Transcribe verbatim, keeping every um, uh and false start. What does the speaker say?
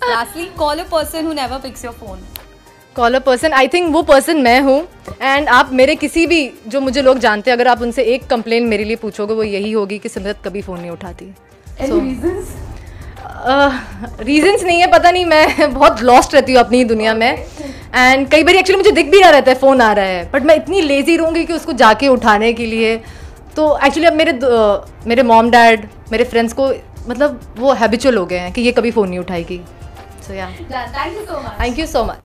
Lastly, call a person who never picks your phone. Call a person, I think वो person मैं हूँ. And आप मेरे किसी भी जो मुझे लोग जानते हैं, अगर आप उनसे एक कंप्लेंट मेरे लिए पूछोगे वो यही होगी कि सिमरत कभी फ़ोन नहीं उठाती. Any reasons? रीजंस नहीं है, पता नहीं, मैं बहुत लॉस्ट रहती हूँ अपनी दुनिया में. एंड कई बार एक्चुअली मुझे दिख भी रहा रहता है फ़ोन आ रहा है, बट मैं इतनी लेजी रहूँगी कि उसको जाके उठाने के लिए. तो एक्चुअली अब मेरे uh, मेरे मॉम डैड मेरे फ्रेंड्स को मतलब वो हैबिचुअल हो गए हैं कि ये कभी फ़ोन नहीं उठाएगी. सो या, Done. Thank you so much. Thank you so much.